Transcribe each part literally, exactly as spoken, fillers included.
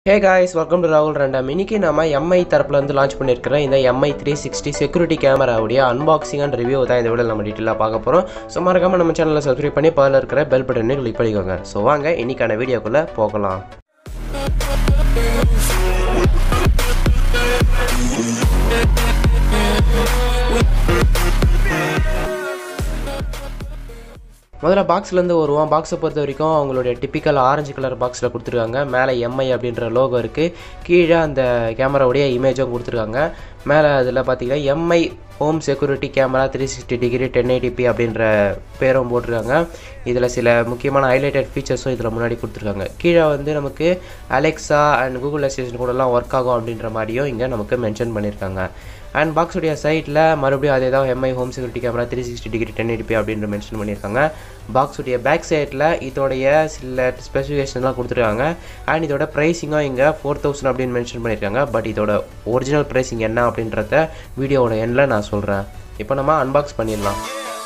Hey guys, welcome to Rahul Random. இன்னைக்கு நாம M I தரப்புல இருந்து லான்ச் பண்ணிருக்கிற இந்த M I three sixty security camera உடைய அன்பாக்சிங் அண்ட் ரிவ்யூ தான் இந்த வீடியோல நம்ம டீடைலா பார்க்க போறோம். சோ மறக்காம நம்ம சேனலை சப்ஸ்கிரைப் பண்ணி பக்கத்துல இருக்கிற பெல் பட்டனை கிளிக் பண்ணிக்கோங்க. சோ வாங்க இன்னைக்கான வீடியோக்குள்ள போகலாம். முதல்ல பாக்ஸ்ல இருந்து வருவோம். பாக்ஸை பொறுத்த வரைக்கும் அவங்களுடைய டிப்பிக்கல் ஆரஞ்சு கலர் பாக்ஸில் கொடுத்துருக்காங்க. மேலே M I அப்படின்ற லோகோ இருக்குது. கீழே அந்த கேமராவுடைய இமேஜும் கொடுத்துருக்காங்க. மேலே அதில் பார்த்தீங்கன்னா M I home security camera three sixty degree ten eighty P அப்படின்ற பேரும் போட்டிருக்காங்க. இதில் சில முக்கியமான ஹைலைட்டட் ஃபீச்சர்ஸும் இதில் முன்னாடி கொடுத்துருக்காங்க. கீழே வந்து நமக்கு அலெக்ஸா அண்ட் கூகுள் அசிஸ்டன்ட் கூடலாம் ஒர்க் ஆகும் அப்படின்ற மாதிரியும் இங்கே நமக்கு மென்ஷன் பண்ணியிருக்காங்க. அண்ட் பாக்ஸுடைய சைட்டில் மறுபடியும் அதே தான் M I home security camera three sixty degree ten eighty P அப்படின்ற மென்ஷன் பண்ணியிருக்காங்க. பாக்ஸுடைய பேக் சைட்டில் இதோடைய சில ஸ்பெசிஃபிகேஷன்லாம் கொடுத்துருக்காங்க. அண்ட் இதோட ப்ரைஸிங்கும் இங்கே ஃபோர் தௌசண்ட் அப்படின்னு மென்ஷன் பண்ணியிருக்காங்க. பட் இதோட ஒரிஜினல் ப்ரைஸிங் என்ன அப்படின்றத வீடியோவோட எண்ணில் நான் சொல்கிறேன். இப்போ நம்ம அன்பாக்ஸ் பண்ணிடலாம்.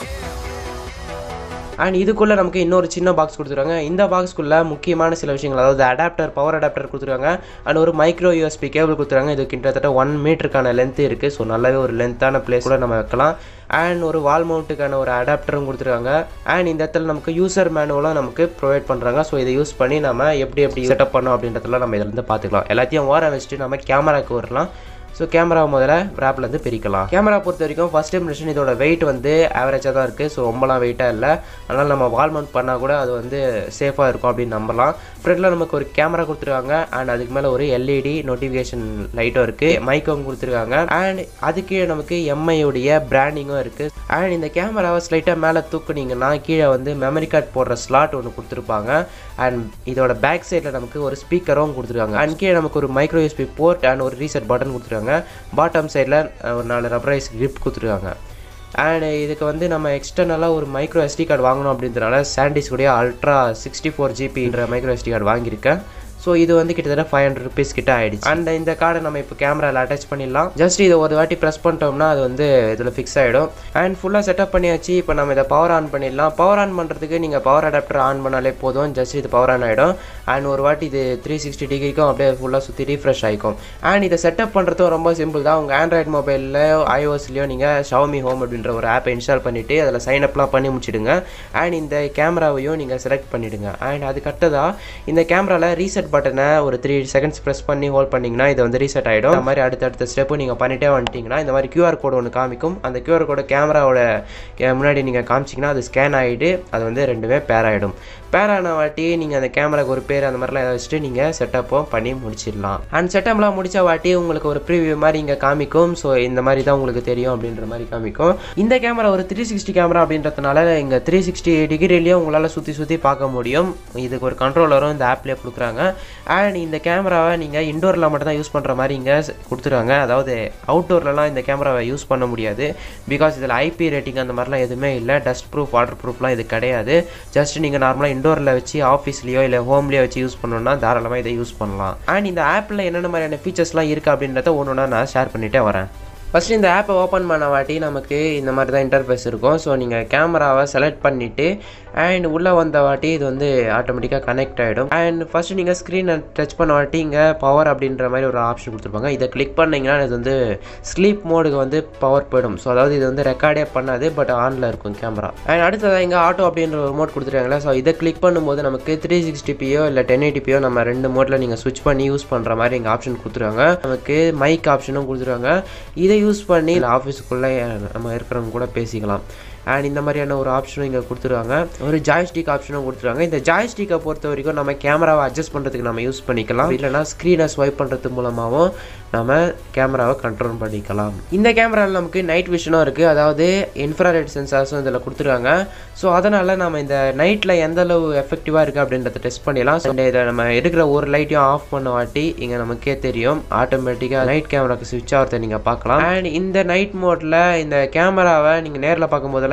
அண்ட் இதுக்குள்ளே நமக்கு இன்னொரு சின்ன பாக்ஸ் கொடுத்துருக்காங்க. இந்த பாக்ஸ்க்குள்ளே முக்கியமான சில விஷயங்கள், அதாவது அடாப்டர், பவர் அடாப்டர் கொடுத்துருக்காங்க. அண்ட் ஒரு மைக்ரோ யூஎஸ்பி கேபிள் கொடுத்துருக்காங்க. இது கிட்டத்தட்ட ஒன் மீட்டருக்கான லென்த் இருக்குது. ஸோ நல்லாவே ஒரு லென்த்தான பிளேஸ் கூட நம்ம வைக்கலாம். அண்ட் ஒரு வால் மவுண்ட்டுக்கான ஒரு அடாப்டரும் கொடுத்துருக்காங்க. அண்ட் இந்த இடத்துல நமக்கு யூசர் மேனுவலும் நமக்கு ப்ரொவைட் பண்ணுறாங்க. ஸோ இதை யூஸ் பண்ணி நம்ம எப்படி எப்படி செட்டப் பண்ணோம் அப்படின்றதுலாம் நம்ம இதிலேருந்து பார்த்துக்கலாம். எல்லாத்தையும் ஓர வச்சுட்டு நம்ம கேமராவுக்கு வரலாம். ஸோ கேமரா முதல்ல ரேப்லேருந்து பிரிக்கலாம். கேமரா பொறுத்த வரைக்கும் ஃபஸ்ட் இம்ப்ரெஷன் இதோட வெயிட் வந்து ஆவரேஜாக தான் இருக்குது. ஸோ ரொம்பலாம் வெயிட்டாக இல்லை. அதனால் நம்ம வால் மவுண்ட் பண்ணால் கூட அது வந்து சேஃபாக இருக்கும் அப்படின்னு நம்பலாம். ஃப்ரண்ட்டில் நமக்கு ஒரு கேமரா கொடுத்துருக்காங்க. அண்ட் அதுக்கு மேலே ஒரு எல்இடி நோட்டிஃபிகேஷன் லைட்டும் இருக்குது. மைக்கும் கொடுத்துருக்காங்க. அண்ட் அதுக்கு நமக்கு M I உடைய பிராண்டிங்கும் இருக்குது. அண்ட் இந்த கேமராவை ஸ்லைட்டாக மேலே தூக்குனீங்கன்னா கீழே வந்து மெமரி கார்டு போடுற ஸ்லாட் ஒன்று கொடுத்துருப்பாங்க. அண்ட் இதோட பேக் சைடில் நமக்கு ஒரு ஸ்பீக்கரும் கொடுத்துருக்காங்க. அண்ட் கீழே நமக்கு ஒரு மைக்ரோ யூஎஸ்பி போர்ட் அண்ட் ஒரு ரீசெட் பட்டன் கொடுத்துருக்காங்க. பாட்டம் சைடில் ஒரு நாலு ரப்பரைஸ் கிரிப் கொடுத்துருக்காங்க. அண்ட் இதுக்கு வந்து நம்ம எக்ஸ்டர்னலாக ஒரு மைக்ரோ எஸ்டி கார்டு வாங்கணும் அப்படின்றனால சாண்டிஸ் உடைய அல்ட்ரா சிக்ஸ்டி ஃபோர் ஜிபின்ற மைக்ரோ எஸ்டி கார்டு வாங்கியிருக்கேன். ஸோ இது வந்து கிட்டத்தட்ட ஃபைவ் ஹண்ட்ரட் ருபீஸ் கிட்ட ஆகிடுச்சு. அண்ட் இந்த கார்டை நம்ம இப்போ கேமராவில் அட்டாச் பண்ணிடலாம். ஜஸ்ட் இதை ஒரு வாட்டி ப்ரெஸ் பண்ணிட்டோம்னா அது வந்து இதில் ஃபிக்ஸ் ஆகிடும். அண்ட் ஃபுல்லாக செட்டப் பண்ணியாச்சு. இப்போ நம்ம இதை பவர் ஆன் பண்ணிடலாம். பவர் ஆன் பண்ணுறதுக்கு நீங்கள் பவர் அடாப்டர் ஆன் பண்ணாலே போதும். ஜஸ்ட் இது பவர் ஆன் ஆகிடும். அண்ட் ஒரு வாட்டி இது த்ரீ சிக்ஸ்டி டிகிரிக்கும் அப்படியே ஃபுல்லாக சுற்றி ரீஃப்ரெஷ் ஆகிக்கும். அண்ட் இதை செட்டப் பண்ணுறதும் ரொம்ப சிம்பிள் தான். உங்கள் ஆண்ட்ராய்டு மொபைலில் ஐஓஎஸ்லையோ நீங்கள் ஷாமி ஹோம் அப்படின்ற ஒரு ஆப்பை இன்ஸ்டால் பண்ணிவிட்டு அதில் சைன் அப்லாம் பண்ணி முடிச்சிடுங்க. அண்ட் இந்த கேமராவையும் நீங்கள் செலக்ட் பண்ணிவிடுங்க. அண்ட் அதுக்கடுத்ததாக இந்த கேமராவில் ரீசெட் பட்டனை ஒரு த்ரீ செகண்ட்ஸ் ப்ரெஸ் பண்ணி ஹோல்ட் பண்ணிங்கன்னா இது வந்து ரீசெட் ஆகிடும். இந்த மாதிரி அடுத்தடுத்த ஸ்டெப்பு நீங்கள் பண்ணிட்டே வந்துட்டிங்கன்னா இந்த மாதிரி கியூஆர் கோடு ஒன்று காமிக்கும். அந்த கியூஆர் கோடு கேமராவோட முன்னாடி நீங்கள் காமிச்சிங்கன்னா அது ஸ்கேன் ஆகிட்டு அது வந்து ரெண்டுமே பேர் ஆகிடும். பேர் ஆன வாட்டி நீங்கள் அந்த கேமராக்கு ஒரு பேர் அந்த மாதிரிலாம் வச்சுட்டு நீங்கள் செட்டப்பும் பண்ணி முடிச்சிடலாம். அண்ட் செட்டப்லாம் முடித்த வாட்டி உங்களுக்கு ஒரு ப்ரீவியூ மாதிரி இங்கே காமிக்கும். ஸோ இந்த மாதிரி தான் உங்களுக்கு தெரியும் அப்படின்ற மாதிரி காமிக்கும். இந்த கேமரா ஒரு த்ரீ சிக்ஸ்டி கேமரா அப்படின்றதுனால இங்கே த்ரீ சிக்ஸ்டி டிகிரிலையும் உங்களால் சுற்றி சுற்றி பார்க்க முடியும். இதுக்கு ஒரு கண்ட்ரோலரும் இந்த ஆப்லேயே கொடுக்குறாங்க. அண்ட் இந்த கேமராவை நீங்கள் இன்டோரில் மட்டும் தான் யூஸ் பண்ணுற மாதிரி இங்கே கொடுத்துருக்காங்க. அதாவது அவுட்டோர்லலாம் இந்த கேமராவை யூஸ் பண்ண முடியாது. பிகாஸ் இதில் ஐபி ரேட்டிங் அந்த மாதிரிலாம் எதுவுமே இல்லை. டஸ்ட் ப்ரூஃப், வாட்டர் ப்ரூஃப்லாம் இது கிடையாது. ஜஸ்ட் நீங்கள் நார்மலாக இன்டோரில் வச்சு ஆஃபீஸ்லையோ இல்லை ஹோம்லேயோ வச்சு யூஸ் பண்ணணும்னா தாராளமாக இதை யூஸ் பண்ணலாம். அண்ட் இந்த ஆப்பில் என்னென்ன மாதிரியான ஃபீச்சர்ஸ்லாம் இருக்குது அப்படின்றத ஒன்று ஒன்றா நான் ஷேர் பண்ணிகிட்டே வரேன். ஃபஸ்ட்டு இந்த ஆப்பை ஓப்பன் பண்ண வாட்டி நமக்கு இந்த மாதிரி தான் இன்டர்ஃபேஸ் இருக்கும். ஸோ நீங்கள் கேமராவை செலக்ட் பண்ணிவிட்டு அண்ட் உள்ளே வந்த வாட்டி இது வந்து ஆட்டோமேட்டிக்காக கனெக்ட் ஆகிடும். அண்ட் ஃபஸ்ட்டு நீங்கள் ஸ்க்ரீனை டச் பண்ண வாட்டி இங்கே பவர் அப்படின்ற மாதிரி ஒரு ஆப்ஷன் கொடுத்துருப்பாங்க. இதை கிளிக் பண்ணிங்கன்னா இது வந்து ஸ்லீப் மோடுக்கு வந்து பவர் போயிடும். ஸோ அதாவது இது வந்து ரெக்கார்டே பண்ணாது, பட் ஆனில் இருக்கும் கேமரா. அண்ட் அடுத்ததாக இங்கே ஆட்டோ அப்படின்ற ஒரு மோட் கொடுத்துருக்காங்களா. ஸோ இதை கிளிக் பண்ணும்போது நமக்கு த்ரீ சிக்ஸ்டி பியோ இல்லை டென் எயிட்டி பியோ நம்ம ரெண்டு மோட்டில் நீங்கள் ஸ்விட்ச் பண்ணி யூஸ் பண்ணுற மாதிரி இங்கே ஆப்ஷன் கொடுத்துருக்காங்க. நமக்கு மைக் ஆப்ஷனும் கொடுத்துருக்காங்க. இதை யூஸ் பண்ணி ஆஃபீஸுக்குள்ளே நம்ம இருக்கிறவங்க கூட பேசிக்கலாம். அண்ட் இந்த மாதிரியான ஒரு ஆப்ஷனும் இங்கே கொடுத்துருவாங்க. ஒரு ஜாய்ஸ்டிக் ஆப்ஷனும் கொடுத்துருவாங்க. இந்த ஜாய்ஸ்டிக்கை பொறுத்த வரைக்கும் நம்ம கேமராவை அட்ஜஸ்ட் பண்ணுறதுக்கு நம்ம யூஸ் பண்ணிக்கலாம். இல்லைனா ஸ்க்ரீனை ஸ்வைப் பண்ணுறது மூலமாகவும் நம்ம கேமராவை கண்ட்ரோல் பண்ணிக்கலாம். இந்த கேமராவில் நமக்கு நைட் விஷனும் இருக்குது. அதாவது இன்ஃப்ராரெட் சென்சார்ஸும் இதில் கொடுத்துருக்காங்க. ஸோ அதனால் நம்ம இந்த நைட்டில் எந்த அளவு எஃபெக்டிவாக இருக்குது அப்படின்றத டெஸ்ட் பண்ணிடலாம். ஸோ இதை நம்ம இருக்கிற ஒரு லைட்டையும் ஆஃப் பண்ண வாட்டி இங்கே நமக்கே தெரியும் ஆட்டோமேட்டிக்காக நைட் கேமராவுக்கு ஸ்விட்ச் ஆகிறத நீங்கள் பார்க்கலாம். அண்ட் இந்த நைட் மோட்டில் இந்த கேமராவை நீங்கள் நேரில் பார்க்கும்போதெல்லாம்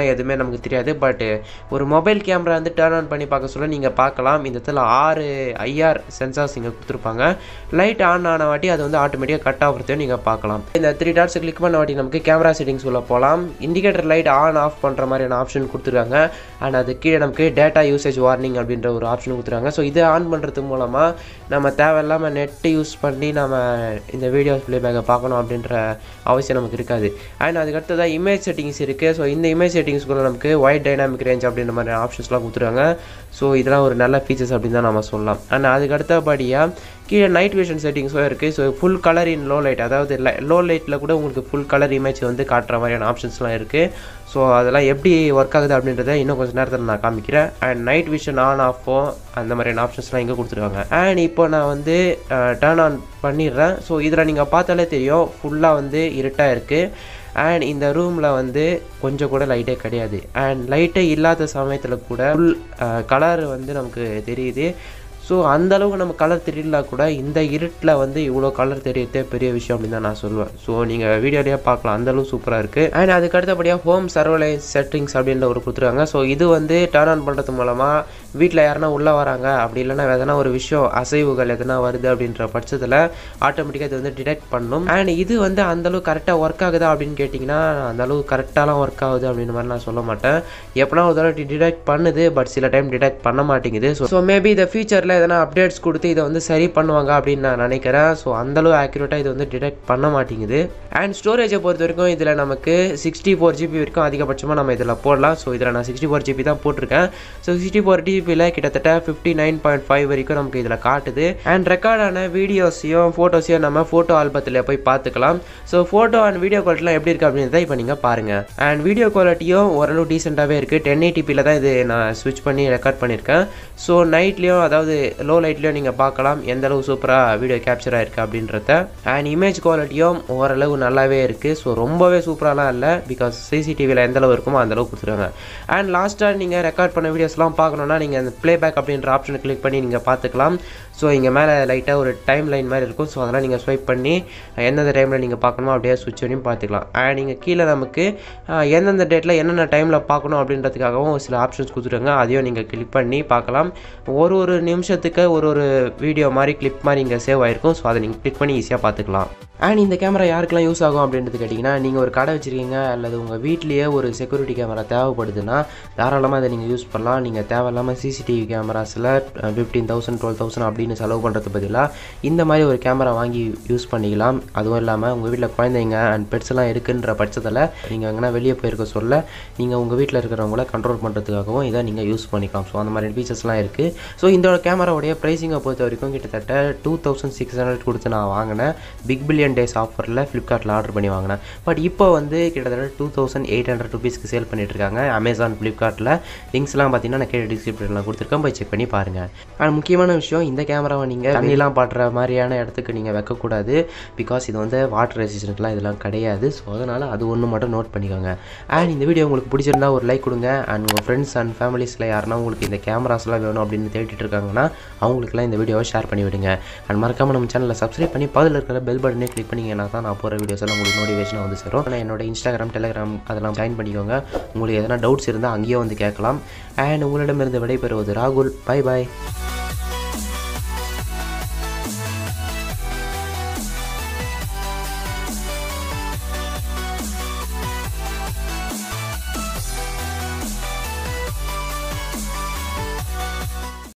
அதெல்லாம் எதுவுமே நமக்கு தெரியாது. பட் ஒரு மொபைல் கேமரா வந்து டர்ன் ஆன் பண்ணி பார்க்க சொல்ல நீங்கள் பார்க்கலாம். இந்த இடத்துல ஆறு ஐஆர் சென்சார்ஸ் இங்கே கொடுத்துருப்பாங்க. லைட் ஆன் ஆன வாட்டி அது வந்து ஆட்டோமேட்டிக்காக கட் ஆகிறதையும் நீங்கள் பார்க்கலாம். இந்த த்ரீ டாட்ஸை கிளிக் பண்ண வாட்டி நமக்கு கேமரா செட்டிங்ஸ் உள்ள போகலாம். இண்டிகேட்டர் லைட் ஆன் ஆஃப் பண்ணுற மாதிரியான ஆப்ஷன் கொடுத்துருக்காங்க. அண்ட் அது கீழே நமக்கு டேட்டா யூசேஜ் வார்னிங் அப்படின்ற ஒரு ஆப்ஷன் கொடுத்துருக்காங்க. ஸோ இதை ஆன் பண்ணுறது மூலமாக நம்ம தேவையில்லாமல் நெட்டு யூஸ் பண்ணி நம்ம இந்த வீடியோஸ் ப்ளேபேக்கை பார்க்கணும் அப்படின்ற அவசியம் நமக்கு இருக்காது. அண்ட் அதுக்கடுத்து தான் இமேஜ் செட்டிங்ஸ் இருக்குது. ஸோ இந்த இமேஜ் செட்டிங்ஸ்குள்ளே நமக்கு வைட் டைனாமிக் ரேஞ்ச் அப்படின்ற மாதிரி ஆப்ஷன்ஸ்லாம் கொடுத்துருக்காங்க. ஸோ இதெல்லாம் ஒரு நல்ல ஃபீச்சர்ஸ் அப்படின்னு தான் நம்ம சொல்லலாம். அண்ட் அதுக்கு அடுத்தபடியாக கீழே நைட் விஷன் செட்டிங்ஸும் இருக்குது. So full colour in low light, அதாவது லோ லைட்டில் கூட உங்களுக்கு ஃபுல் கலர் இமேஜ் வந்து காட்டுற மாதிரியான ஆப்ஷன்ஸ்லாம் இருக்குது. ஸோ அதெல்லாம் எப்படி ஒர்க் ஆகுது அப்படின்றத இன்னும் கொஞ்சம் நேரத்தில் நான் காமிக்கிறேன். அண்ட் நைட் விஷன் ஆன் ஆஃபோ அந்த மாதிரியான ஆப்ஷன்ஸ்லாம் இங்கே கொடுத்துருக்காங்க. அண்ட் இப்போ நான் வந்து டர்ன் ஆன் பண்ணிடுறேன். ஸோ இதில் நீங்கள் பார்த்தாலே தெரியும் ஃபுல்லாக வந்து இருட்டாக இருக்குது. அண்ட் இந்த ரூமில் வந்து கொஞ்சம் கூட லைட்டே கிடையாது. அண்ட் லைட்டே இல்லாத சமயத்தில் கூட ஃபுல் கலர் வந்து நமக்கு தெரியுது. ஸோ அந்தளவுக்கு நம்ம கலர் தெரியல கூட இந்த இருட்டில் வந்து இவ்வளோ கலர் தெரியறதே பெரிய விஷயம் அப்படின்னு தான் நான் சொல்லுவேன். ஸோ நீங்கள் வீடியோலேயே பார்க்கலாம், அந்தளவு சூப்பராக இருக்குது. அண்ட் அதுக்கு அடுத்தபடியாக ஹோம் சர்வலைன்ஸ் செட்டிங்ஸ் அப்படின்ற ஒரு கொடுத்துருக்காங்க. ஸோ இது வந்து டர்ன் ஆன் பண்ணுறது மூலமாக வீட்டில் யாருன்னா உள்ளே வராங்க, அப்படி இல்லைன்னா எதனா ஒரு விஷயம் அசைவுகள் எதனா வருது அப்படின்ற பட்சத்தில் ஆட்டோமேட்டிக்காக இது வந்து டிடெக்ட் பண்ணும். அண்ட் இது வந்து அந்தளவு கரெக்டாக ஒர்க் ஆகுதா அப்படின்னு கேட்டிங்கன்னா அந்தளவு கரெக்டாலாம் ஒர்க் ஆகுது அப்படின்னு மாதிரி நான் சொல்ல மாட்டேன். எப்போனா ஒரு தடவை டிடெக்ட் பண்ணுது, பட் சில டைம் டிடெக்ட் பண்ண மாட்டேங்குது. ஸோ ஸோ மேபி இந்த ஃபியூச்சரில் எதனா அப்டேட்ஸ் கொடுத்து இதை வந்து சரி பண்ணுவாங்க அப்படின்னு நான் நினைக்கிறேன். ஸோ அந்தளவு ஆக்யூரேட்டாக இது வந்து டிடெக்ட் பண்ண மாட்டேங்குது. அண்ட் ஸ்டோரேஜை பொறுத்த வரைக்கும் இதில் நமக்கு சிக்ஸ்டி ஃபோர் ஜிபி வரைக்கும் அதிகபட்சமாக நம்ம இதில் போடலாம். ஸோ இதில் நான் சிக்ஸ்டி ஃபோர் ஜிபி தான் போட்டிருக்கேன். ஸோ சிக்ஸ்டி ஃபோர் ஜிபியில் கிட்டத்தட்ட ஃபிஃப்டி நைன் பாயிண்ட் ஃபைவ் வரைக்கும் நமக்கு இதில் காட்டுது. அண்ட் ரெக்கார்டான வீடியோஸையும் ஃபோட்டோஸையும் நம்ம ஃபோட்டோ ஆல்பத்தில் போய் பார்த்துக்கலாம். ஸோ ஃபோட்டோ அண்ட் வீடியோ குவாலிட்டிலாம் எப்படி இருக்குது அப்படின்றத இப்போ நீங்கள் பாருங்கள். அண்ட் வீடியோ குவாலிட்டியும் ஓரளவு டீசெண்டாகவே இருக்குது. டென் எயிட்டிபியில் தான் இது நான் ஸ்விட்ச் பண்ணி ரெக்கார்ட் பண்ணியிருக்கேன். ஸோ நைட்லேயும் அதாவது லோ லைட்லேயும் நீங்கள் பார்க்கலாம் எந்த அளவு சூப்பராக வீடியோ கேப்சர் ஆகிருக்கு அப்படின்றத. அண்ட் இமேஜ் குவாலிட்டியும் ஓரளவு நல்லாவே இருக்குது. ஸோ ரொம்பவே சூப்பராலாம் இல்லை, பிகாஸ் சிசிடிவியில் எந்த அளவு இருக்குமோ அந்தளவு கொடுத்துருவாங்க. அண்ட் லாஸ்ட்டாக நீங்கள் ரெக்கார்ட் பண்ண வீடியோஸ்லாம் பார்க்கணுன்னா நீங்கள் அந்த ப்ளேபேக் அப்படின்ற ஆப்ஷனை கிளிக் பண்ணி நீங்கள் பார்த்துக்கலாம். ஸோ இங்கே மேலே லைட்டாக ஒரு டைம் லைன் மாதிரி இருக்கும். ஸோ அதெல்லாம் நீங்கள் ஸ்வைப் பண்ணி எந்தெந்த டைமில் நீங்கள் பார்க்கணுமோ அப்படியே ஸ்விட்ச் பண்ணி பார்த்துக்கலாம். அண்ட் நீங்கள் கீழே நமக்கு எந்தெந்த டேட்டில் என்னென்ன டைமில் பார்க்கணும் அப்படின்றதுக்காகவும் சில ஆப்ஷன்ஸ் கொடுத்துருக்காங்க. அதையும் நீங்கள் கிளிக் பண்ணி பார்க்கலாம். ஒரு ஒரு நிமிஷத்துக்கு ஒரு ஒரு வீடியோ மாதிரி கிளிப் மாதிரி இங்கே சேவ் ஆகிருக்கும். ஸோ அதை நீங்கள் கிளிக் பண்ணி ஈஸியாக பார்த்துக்கலாம். அண்ட் இந்த கேமரா யாருக்கெல்லாம் யூஸ் ஆகும் அப்படின்றது கேட்டிங்கன்னா, நீங்கள் ஒரு கடை வச்சுருக்கீங்க அல்லது உங்கள் வீட்லேயே ஒரு செக்யூரிட்டி கேமரா தேவைப்படுதுன்னா தாராளமாக அதை நீங்கள் யூஸ் பண்ணலாம். நீங்கள் தேவையில்லாமல் சிசிடிவி கேமராஸில் ஃபிஃப்டீன் தௌசண்ட் டுவெல் தௌசண்ட் அப்படின்னு செலவு பண்ணுறது பதிலாக இந்த மாதிரி ஒரு கேமரா வாங்கி யூஸ் பண்ணிக்கலாம். அதுவும் இல்லாமல் உங்கள் வீட்டில் குழந்தைங்க அண்ட் பெட்ஸ் எல்லாம் இருக்குன்ற பட்சத்தில் நீங்கள் எங்கன்னா வெளியே போயிருக்க சொல்ல நீங்கள் உங்கள் வீட்டில் இருக்கிறவங்கள கண்ட்ரோல் பண்ணுறதுக்காகவும் இதை நீங்கள் யூஸ் பண்ணிக்கலாம். ஸோ அந்த மாதிரி ஃபீச்சர்ஸ்லாம் இருக்குது. ஸோ இந்த கேமராவுடைய ப்ரைஸிங்கை பொறுத்த வரைக்கும் கிட்டத்தட்ட டூ தௌசண்ட் சிக்ஸ் ஹண்ட்ரட் கொடுத்து நான் வாங்கினேன். பிக் பில்லியன் டேஸ் ஆஃபரில் ஃப்ளிப்கார்ட்டில் ஆர்டர் பண்ணி வாங்கினேன். பட் இப்போ வந்து கிட்டத்தட்ட டூ தௌசண்ட் எயிட் ஹண்ட்ரட் ருபீஸ்க்கு சேல் பண்ணிட்டு இருக்காங்க அமேசான் ஃப்ளிப்கார்ட்டில். லிங்க்ஸ்லாம் பார்த்தீங்கன்னா நான் கீழே டிஸ்கிரிப்ஷனில் கொடுத்துருக்கேன், போய் செக் பண்ணி பாருங்கள். அண்ட் முக்கியமான விஷயம், இந்த கேமராவை நீங்கள் தண்ணிலாம் பாடுற மாதிரியான இடத்துக்கு நீங்கள் வைக்கக்கூடாது. பிகாஸ் இது வந்து வாட்டர் ரெசிஸ்டன்ட்லாம் இதெல்லாம் கிடையாது. ஸோ அதனால் அது ஒன்று மட்டும் நோட் பண்ணிக்கோங்க. அண்ட் இந்த வீடியோ உங்களுக்கு பிடிச்சிருந்தா ஒரு லைக் கொடுங்க. அண்ட் உங்கள் ஃப்ரெண்ட்ஸ் அண்ட் ஃபேமிலிஸில் யாருன்னா உங்களுக்கு இந்த கேமராஸ்லாம் வேணும் அப்படின்னு தேடிட்டு இருக்காங்கன்னா அவங்களுக்குலாம் இந்த வீடியோவை ஷேர் பண்ணி விடுங்க. அண்ட் மறக்காமல் நம்ம சேனலில் சப்ஸ்கிரைப் பண்ணி பதில் இருக்கிற பெல் பட்டனே கிளிக் பண்ணிங்கன்னா தான் நான் போகிற வீடியோஸ் எல்லாம் உங்களுக்கு நோட்டிஃபிகேஷன் வந்து சேரும். ஆனால் என்னோட இன்ஸ்டாகிராம், டெலிகிராம் அதெல்லாம் ஜாயின் பண்ணிக்கோங்க. உங்களுக்கு எதனா டவுட்ஸ் இருந்தால் அங்கேயே வந்து கேட்கலாம். அண்ட் உங்களிடமிருந்து விடைபெறுவது ராகுல். பை பாய்.